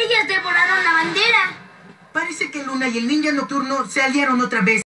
Ellas devoraron la bandera. Parece que Luna y el ninja nocturno se aliaron otra vez.